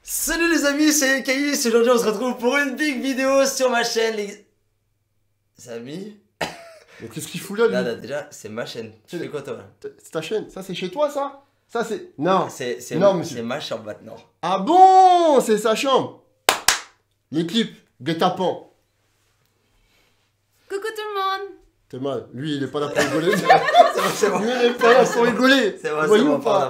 Salut les amis, c'est Caïs. Aujourd'hui on se retrouve pour une big vidéo sur ma chaîne les amis. Mais qu'est-ce qu'il fout là, lui? Là, déjà c'est ma chaîne. Tu fais quoi toi? C'est ta chaîne? Ça c'est chez toi ça? Ça c'est... Non. Non, c'est ma chambre maintenant. Ah bon? C'est sa chambre. L'équipe, guet-apens. Coucou tout le monde. T'es mal, lui il est pas là pour rigoler. C'est bon. Lui il est pas là pour rigoler. C'est bon, Voyons pardon.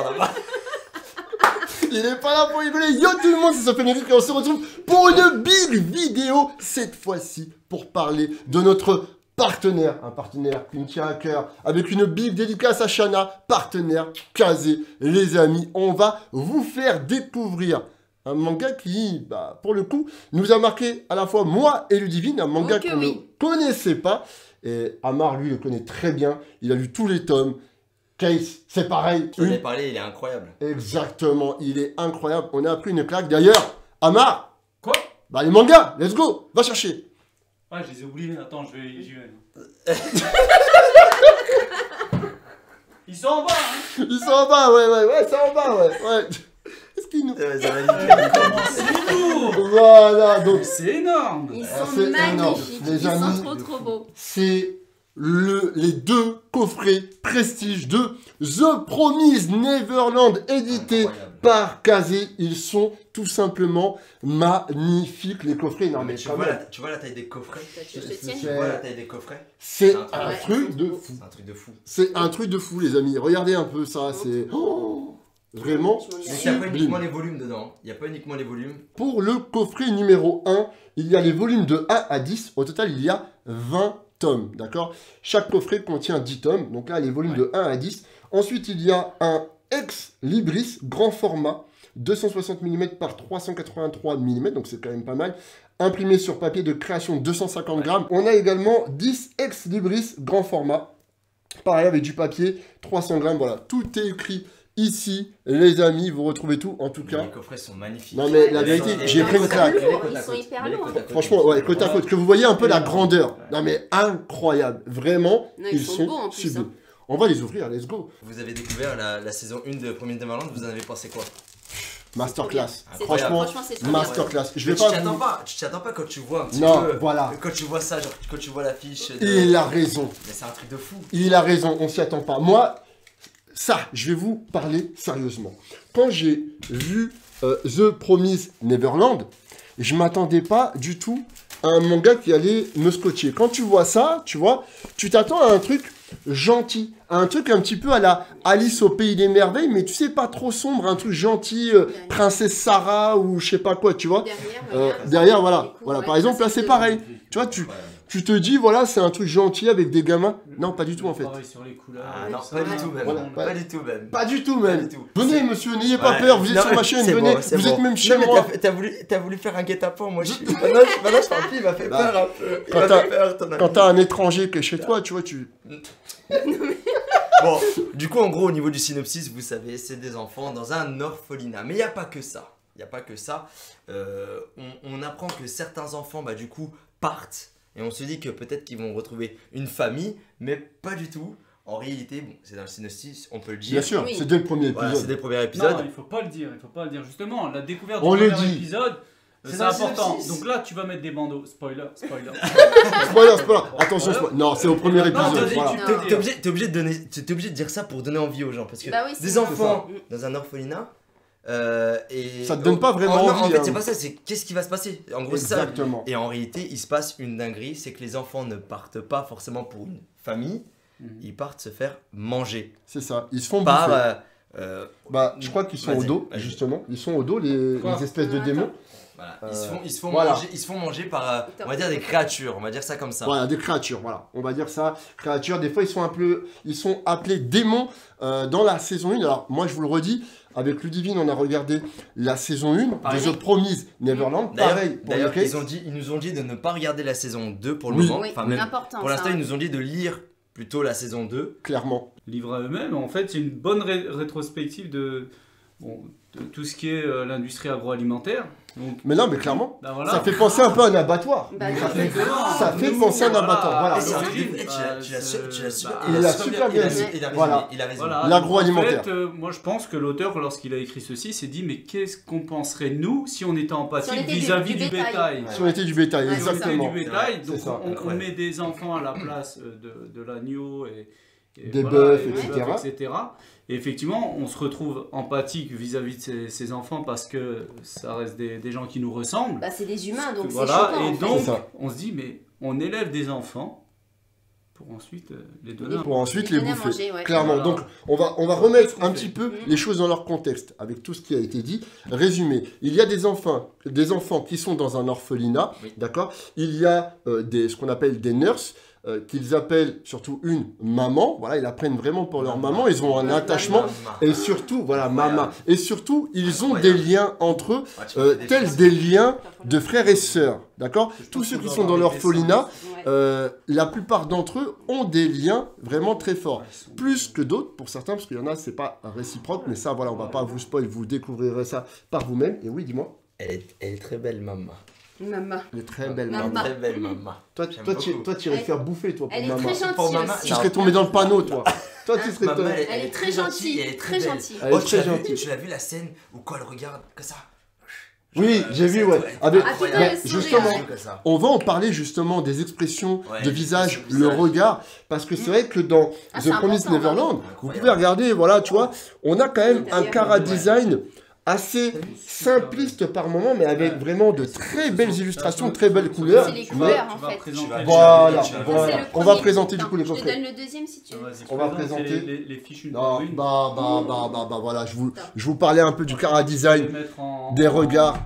Il est pas là pour rigoler. Yo tout le monde, c'est Sofiane Eric et on se retrouve pour une big vidéo. Cette fois-ci pour parler de notre partenaire. Un partenaire qui me tient à cœur. Avec une big dédicace à Shana. Partenaire Kazé. Les amis, on va vous faire découvrir un manga qui, pour le coup, nous a marqué à la fois moi et Ludivine. Un manga qu'on ne connaissait pas. Et Amar, lui, le connaît très bien. Il a lu tous les tomes. Case, c'est pareil. Tu en ai parlé, il est incroyable. Exactement, il est incroyable. On a appris une claque. D'ailleurs, Amar. Quoi? Bah les mangas, let's go, va chercher. Ah, je les ai oubliés. Attends, j'y vais. Ils sont en bas, hein. Ils sont en bas, ouais, c'est en bas, ouais. Qu'est-ce qu'ils nous... Ça va nickel. Comment c'est lourd? Voilà, donc C'est énorme. Ils Ah, sont c'est énorme. magnifiques. Les Ils amis, sont trop beaux. c'est les deux coffrets prestige de The Promised Neverland édité Incroyable. par Kazé. Ils sont tout simplement magnifiques, les coffrets. Non, mais Tu quand vois, même, tu vois la taille des coffrets? Tu te tiens. Tu vois la taille des coffrets? c'est un un Ouais. truc de fou. C'est un truc de fou. C'est un truc de fou, les amis. Regardez un peu ça, c'est... Oh, vraiment Je m'en Mais il n'y a pas sublime. uniquement les volumes dedans. Il n'y a pas uniquement les volumes. Pour le coffret numéro 1, il y a les volumes de 1 à 10. Au total, il y a 20 tomes, d'accord? Chaque coffret contient 10 tomes. Donc là, les volumes de 1 à 10. Ensuite, il y a un Ex Libris grand format, 260 mm par 383 mm. Donc c'est quand même pas mal. Imprimé sur papier de création 250 grammes. On a également 10 Ex Libris grand format. Pareil, avec du papier, 300 grammes. Voilà, tout est écrit ici, les amis. Vous retrouvez tout, en tout cas. Les coffrets sont magnifiques. Non, mais la Ouais, vérité, ils j'ai sont pris une claque. lourds, ils sont hyper lourds. Franchement, ouais, côte à côte, que vous voyez un peu la grandeur. Non mais incroyable, vraiment, Non, ils ils sont sont beaux en plus, sublimes. hein. On va les ouvrir, let's go. Vous avez découvert la saison 1 de Promised Neverland, vous en avez pensé quoi? Masterclass. C'est Franchement, Franchement, c'est trop bien. masterclass. Je Mais vais tu pas t'y attends vous... pas, tu t'y attends pas quand tu vois un petit Non, peu. voilà. Quand tu vois ça, genre quand tu vois l'affiche. de- Il a raison. Mais c'est un truc de fou. Il a raison, on s'y attend pas. Moi, ça, je vais vous parler sérieusement. Quand j'ai vu The Promised Neverland, je m'attendais pas du tout à un manga qui allait me scotcher. Quand tu vois ça, tu vois, tu t'attends à un truc gentil, à un truc un petit peu à la Alice au Pays des Merveilles, mais tu sais, pas trop sombre, un truc gentil, Princesse Sarah ou je sais pas quoi, tu vois. Derrière, voilà. Voilà, par exemple, là, c'est pareil. Tu vois, tu te dis, voilà, c'est un truc gentil avec des gamins. Non, pas du tout, en fait. Pareil sur les couleurs. Ah non, ça, pas du tout même. Voilà, pas du tout même. Pas du tout, même. Pas du tout. Venez, monsieur, n'ayez pas Ouais. peur, vous êtes Non, sur ma chaîne, c'est venez, bon, c'est vous bon. êtes même chez Non, mais moi. t'as voulu faire un guet-apens, moi je suis. Maintenant, je suis tranquille, il m'a fait Bah, peur un peu. Il quand m'a t'as- fait peur, ton ami. Quand t'as un étranger qui est chez toi, tu vois, tu... Bon, du coup, en gros, au niveau du synopsis, vous savez, c'est des enfants dans un orphelinat. Mais il n'y a pas que ça. Il n'y a pas que ça. On apprend que certains enfants, du coup, partent. Et on se dit que peut-être qu'ils vont retrouver une famille, mais pas du tout. En réalité, bon, c'est dans le synopsis, on peut le dire. Bien sûr, Oui. c'est dès le premier Voilà, c'est épisode. des premiers Non, épisodes. il faut pas le dire. Justement, la découverte On du le premier dit. épisode, C'est c'est dans le important. synopsis. Donc là, tu vas mettre des bandeaux. Spoiler. Spoiler. Attention, non, c'est au premier Non, épisode, t'as voilà. dit, T'es obligé de dire ça pour donner envie aux gens. Parce que Bah oui, c'est des ça. enfants dans un orphelinat. Et Ça te donne pas vraiment non, envie, en fait, hein. c'est pas ça, c'est qu'est-ce qui va se passer. En gros, c'est ça. Exactement. Et en réalité, il se passe une dinguerie, c'est que les enfants ne partent pas forcément pour une famille, ils partent se faire manger C'est ça, ils se font bouffer. par. Je crois qu'ils sont au Vas-y, dos, vas-y. justement. Ils sont au dos, les Quoi espèces de démons. Voilà. Ils se font voilà. manger par, on va dire, des créatures, on va dire ça comme ça. Voilà, des créatures, voilà. On va dire ça, créatures. Des fois, ils sont appelés démons dans la saison 1. Alors, moi, je vous le redis, avec Ludivine, on a regardé la saison 1 Pareil. de The Promised Neverland. Pareil pour D'ailleurs, le case. ils nous ont dit de ne pas regarder la saison 2 pour le Oui. moment. Oui, Enfin, même, important. pour l'instant, ça, ils hein. nous ont dit de lire plutôt la saison 2. Clairement. Livre à eux-mêmes. En fait, c'est une bonne rétrospective bon, de tout ce qui est l'industrie agroalimentaire. Donc, Mais non, mais clairement, bah voilà. ça fait penser un peu à un abattoir. Bah, Ça fait, exactement. ça fait penser à un abattoir. Voilà. Et c'est un donc, livre, bah, tu l'as super il a super bien dit. Il a raison, Voilà. il a raison. Voilà, L'agroalimentaire. donc, en fait, moi je pense que l'auteur, lorsqu'il a écrit ceci, s'est dit mais qu'est-ce qu'on penserait nous si on était empathique Si on était vis-à-vis du du bétail. bétail. Si on était du bétail, Ouais, Si on était exactement. du bétail, C'est donc ça. on met des enfants à la place de l'agneau et Des voilà, bœufs, et etc. etc. Et effectivement, on se retrouve empathique vis-à-vis de ces enfants parce que ça reste des gens qui nous ressemblent. Bah, c'est des humains, donc c'est Voilà, choquant. et en fait. donc C'est ça. on se dit mais on élève des enfants pour ensuite les donner. Pour ensuite les donner à bouffer. manger, ouais. Clairement. Voilà. Donc, on va remettre un Tout à petit fait. peu les choses dans leur contexte, avec tout ce qui a été dit. Résumé, il y a des enfants qui sont dans un orphelinat, Oui. d'accord. Il y a ce qu'on appelle des nurses, qu'ils appellent surtout une maman. Voilà, ils apprennent vraiment pour leur maman. Ils ont un attachement. Et surtout, voilà, maman. Et surtout, ils ont des liens entre eux, tels des liens de frères et sœurs, d'accord. Tous ceux qui sont dans l'orphelinat, Ouais. la plupart d'entre eux ont des liens vraiment très forts. Plus que d'autres, pour certains, parce qu'il y en a, c'est pas réciproque, mais ça, voilà, on va pas vous spoil, vous découvrirez ça par vous-même. Et oui, dis-moi. Elle est très belle, maman. Maman. Elle est très belle, Maman. maman. Très belle, maman. Toi, J'aime toi, beaucoup. tu irais Elle- faire bouffer, toi, pour Elle est maman. très Pour gentille maman, aussi. Tu serais tombé dans le panneau, toi. Toi, tu serais Maman, tombé. Elle est très gentille, elle est très belle. gentille. Elle est Oh, très gentille. tu l'as vu la scène où quand elle regarde que ça. Oui, j'ai vu, ouais. Ah, putain, mais le sourire, justement, ouais. Comme ça. on va en parler justement des expressions Ouais, de visage, le le visage. regard, parce que c'est vrai que dans Ah, The c'est Promised important, Neverland, hein. vous pouvez regarder, voilà, tu vois, on a quand même un D'ailleurs. chara design assez simpliste par moment, mais avec vraiment de très belles illustrations, très belles couleurs. C'est les couleurs, en fait. Voilà, Ça, c'est voilà. le On va premier. présenter du coup les Je te coffrets. donne le deuxième si tu veux. On va présenter. les fiches une Non, par une. voilà, je vous parlais un peu du chara design, des regards.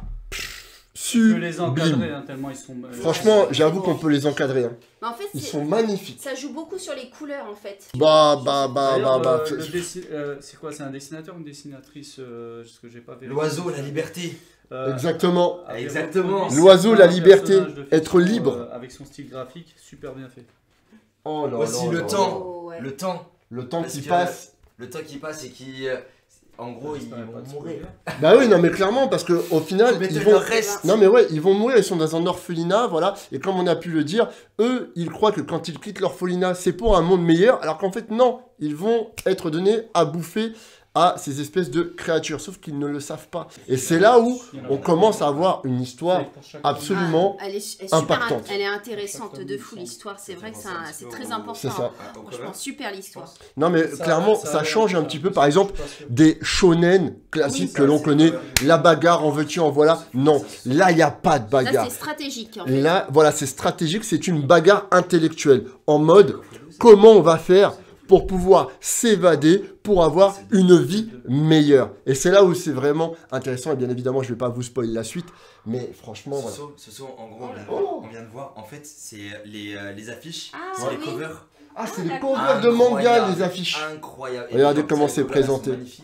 Je peux les encadrer Sublime. hein, tellement ils sont. Franchement, j'avoue qu'on peut les encadrer. Hein. Mais en fait, Ils c'est- sont magnifiques. ça joue beaucoup sur les couleurs, en fait. D'ailleurs, c'est- c'est quoi? C'est un dessinateur ou une dessinatrice ce que j'ai pas vérifié. L'oiseau, la liberté. Exactement. avait Exactement. reproduit L'oiseau, la un liberté, personnage de être fiction, libre. avec son style graphique, super bien fait. Oh là Aussi là le là temps. Oh, ouais. Le temps. Le temps Parce qui que- passe. Le temps qui passe et qui. En gros, ils J'espère pas vont de mourir. spoiler. Bah oui, non mais clairement, parce que au final, Mais ils le vont... reste. Non mais ouais, ils vont mourir, ils sont dans un orphelinat, voilà. Et comme on a pu le dire, eux, ils croient que quand ils quittent l'orphelinat, c'est pour un monde meilleur, alors qu'en fait non, ils vont être donnés à bouffer à ces espèces de créatures, sauf qu'ils ne le savent pas. Et c'est là où on commence à avoir une histoire absolument... Ah, elle est super impactante. Elle est intéressante de fou l'histoire. C'est vrai que c'est très important. C'est ça. Franchement, super l'histoire. Non mais clairement, ça change un petit peu, par exemple, des shonen classiques Oui, que l'on connaît, la bagarre, en veux-tu, en voilà. Non, là, il n'y a pas de Là, bagarre. c'est stratégique. En fait. Là, voilà, c'est stratégique, c'est une bagarre intellectuelle, en mode comment on va faire pour pouvoir s'évader, pour avoir une vie meilleure. Et c'est là où c'est vraiment intéressant, et bien évidemment, je ne vais pas vous spoiler la suite, mais franchement, voilà. Ce sont en gros, on vient de voir, en fait, c'est les affiches, Ah, c'est les oui. covers. Ah, c'est Ah, les d'accord. covers de manga, Incroyable. les affiches. Incroyable. Et Regardez les comment covers, c'est elles sont présenté. magnifiques.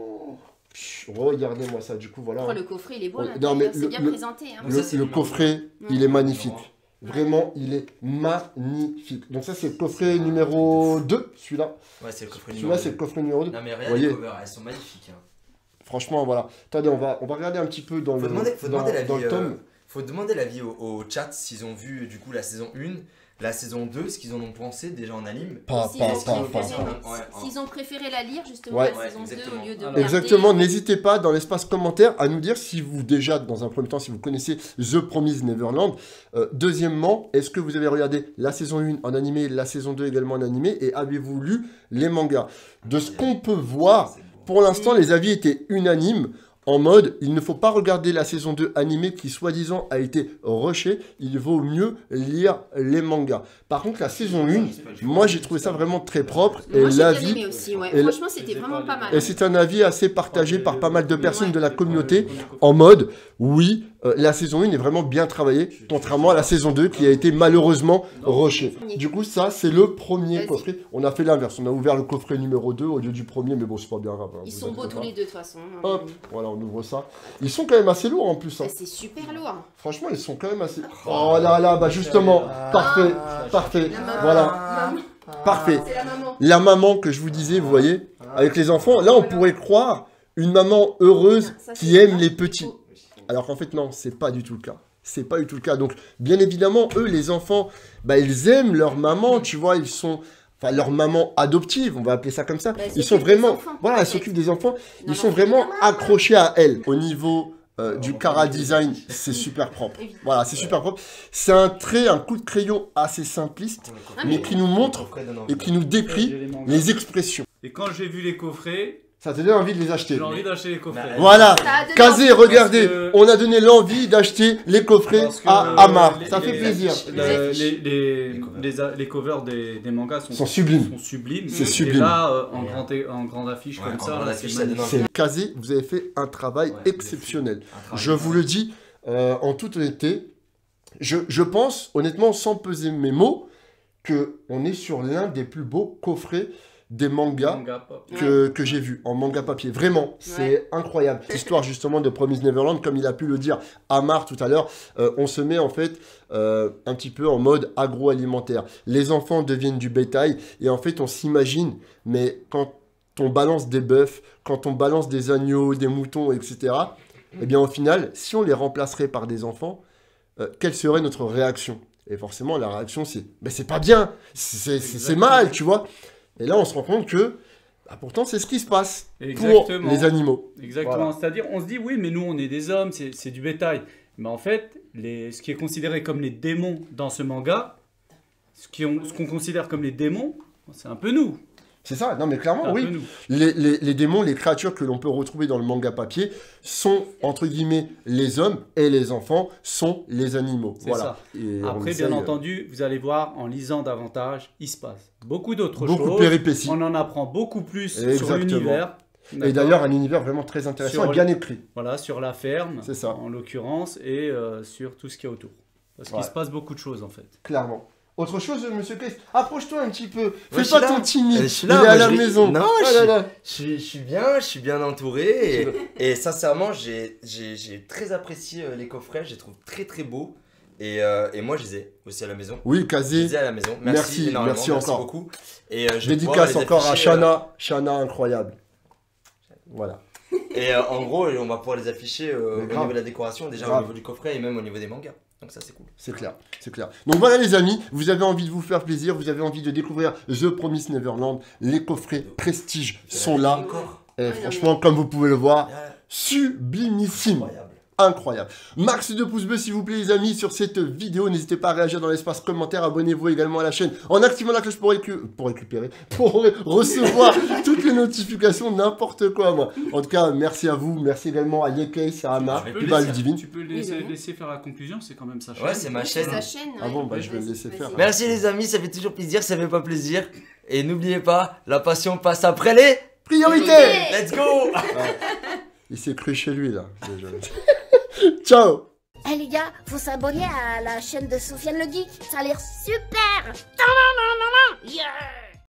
Regardez-moi ça, du coup, voilà. Oh, le coffret, il est beau. Ouais, là, non, mais c'est le- bien le- présenté. Hein. Donc ça, c'est Le numéro coffret, deux. il est magnifique. Vraiment, il est magnifique. Donc ça, c'est le coffret numéro 2, celui-là. Ouais, c'est le coffret Celui-là, numéro c'est le coffret numéro 2. Non mais Vous regarde voyez. les covers, elles sont magnifiques. Hein. Franchement, voilà. Attendez, on va regarder un petit peu dans Faut le, demander dans, l'avis, dans le tome. faut demander l'avis au chat s'ils ont vu du coup la saison 1, la saison 2, ce qu'ils en ont pensé déjà en anime. Pas, S'ils pas, ont pas, pas. préféré- Ouais, S'ils ont préféré la lire, justement, Ouais. la saison Ouais, 2 exactement. au lieu de Alors, regarder- Exactement, n'hésitez pas dans l'espace commentaire à nous dire si vous, déjà, dans un premier temps, si vous connaissez The Promised Neverland. Deuxièmement, est-ce que vous avez regardé la saison 1 en animé, la saison 2 également en animé, et avez-vous lu les mangas? De ce qu'on peut voir, C'est beau. pour l'instant, les avis étaient unanimes. En mode, il ne faut pas regarder la saison 2 animée qui, soi-disant, a été rushée. Il vaut mieux lire les mangas. Par contre, la saison 1, moi, j'ai trouvé ça vraiment très propre. Et Moi, j'ai bien l'avis... aimé aussi, ouais. et la- Franchement, c'était vraiment pas mal. Et c'est un avis assez partagé par pas mal de personnes Ouais. de la communauté, en mode, oui, la saison 1 est vraiment bien travaillée, contrairement à la saison 2 qui a été malheureusement rushée. Du coup, ça, c'est le premier Vas-y. coffret. On a fait l'inverse, on a ouvert le coffret numéro 2 au lieu du premier, mais bon, c'est pas bien grave. hein, Ils vous sont beaux inquiétez tous pas. les deux, de toute façon. Hop, voilà, on ouvre ça. Ils sont quand même assez lourds en plus. Hein. Eh, c'est super lourd. Franchement, ils sont quand même assez... Oh là là, bah justement, parfait, parfait. La maman. Voilà, Maman. parfait. C'est la maman. La maman que je vous disais, vous voyez, avec les enfants, là, on pourrait croire une maman heureuse Ça, c'est qui aime bien. les petits. Alors qu'en fait, non, c'est pas du tout le cas. C'est pas du tout le cas. Donc, bien évidemment, eux, les enfants, bah, ils aiment leur maman, tu vois, ils sont... Enfin, leur maman adoptive, on va appeler ça comme ça. Bah, elle Ils sont s'occupe des vraiment... enfants, Voilà, en elle fait. s'occupe des enfants. Non, Ils sont non, vraiment maman. accrochés à elle. Au niveau du Cara Design, c'est super propre. Évidemment. Voilà, c'est super propre. C'est un trait, un coup de crayon assez simpliste, Ah, mais qui nous montre Coffret donne envie. et qui nous décrit J'ai les mangas. les expressions. Et quand j'ai vu les coffrets, Ça te donne envie de les acheter. j'ai envie d'acheter les coffrets. Bah, Voilà. Ça a donné Kazé, envie. regardez, Parce que- on a donné l'envie d'acheter les coffrets Parce que, à Amar. les- Ça fait les- plaisir. Les covers des mangas Sont sublimes. sont sublimes. C'est Et sublime. là, en grande affiche Ouais, comme en ça, grande là, affiche, c'est ça donne magnifique. C'est Kazé, vous avez fait un travail Ouais, exceptionnel. un travail Je vous le dis en toute honnêteté, je pense, honnêtement, sans peser mes mots, qu'on est sur l'un des plus beaux coffrets des mangas Manga pop. que j'ai vu en manga papier. Vraiment, c'est incroyable. L'histoire justement de Promised Neverland, comme il a pu le dire Amar tout à l'heure, on se met en fait un petit peu en mode agroalimentaire. Les enfants deviennent du bétail et en fait on s'imagine, mais quand on balance des bœufs, quand on balance des agneaux, des moutons, etc., eh bien au final, si on les remplacerait par des enfants, quelle serait notre réaction? Et forcément la réaction c'est, ben c'est pas bien, c'est mal, tu vois. Et là, on se rend compte que, bah, pourtant, c'est ce qui se passe pour Exactement. les animaux. Exactement. Voilà. C'est-à-dire, on se dit, oui, mais nous, on est des hommes, c'est du bétail. Mais en fait, ce qui est considéré comme les démons dans ce manga, ce qu'on considère comme les démons, c'est un peu nous. C'est ça, non mais clairement, C'est un oui. peu nous. Les démons, les créatures que l'on peut retrouver dans le manga papier sont, entre guillemets, les hommes et les enfants sont les animaux. C'est Voilà. ça. Et on Après, essaye, bien entendu, vous allez voir, en lisant davantage, il se passe beaucoup d'autres beaucoup de choses. péripéties. On en apprend beaucoup plus sur Exactement. l'univers. Et D'accord. d'ailleurs, un univers vraiment très intéressant Sur et bien écrit. Voilà, sur la ferme, C'est ça. en l'occurrence, et sur tout ce qu'il y a autour. Parce qu'il Ouais. se passe beaucoup de choses, en fait. Clairement. Autre chose, monsieur Case, approche-toi un petit peu. je Fais suis pas là. ton timide. Je suis Il là, est moi, à la je ris. maison. Non, Oh je là suis- là. Je suis bien entouré et sincèrement j'ai très apprécié les coffrets, je les trouve très très beaux et moi je les ai aussi à la maison. Oui, Je les Kazé. ai à la maison. Merci, Énormément, merci encore. beaucoup. Et je vais pouvoir Dédicace les encore à afficher, Shana, incroyable. Voilà. Et en gros on va pouvoir les afficher au grave. niveau de la décoration, déjà Grave. au niveau du coffret et même au niveau des mangas. Donc ça c'est cool. C'est clair, c'est clair. Donc voilà les amis, vous avez envie de vous faire plaisir, vous avez envie de découvrir The Promised Neverland, les coffrets prestige sont là. Encore. Et franchement, comme vous pouvez le voir, Ah, sublimissime. incroyable. Incroyable. Max de pouces bleus s'il vous plaît les amis sur cette vidéo. N'hésitez pas à réagir dans l'espace commentaire. Abonnez-vous également à la chaîne en activant la cloche pour recevoir toutes les notifications, n'importe quoi moi. En tout cas, merci à vous. Merci également à Yekei, Sarama, Je vais puis plus bah, laisser- Ludivine. Tu peux laisser faire la conclusion, c'est quand même sa chaîne. Ouais, c'est ma C'est chaîne. sa chaîne. Ah bon, bah ouais. je vais le laisser Vas-y. faire. Merci les amis, ça fait toujours plaisir, ça fait pas plaisir. Et n'oubliez pas, la passion passe après les... Priorité. Let's go. Il s'est cru chez lui là. déjà. Ciao. Eh les gars, faut s'abonner à la chaîne de Sofiane le Geek, ça a l'air super.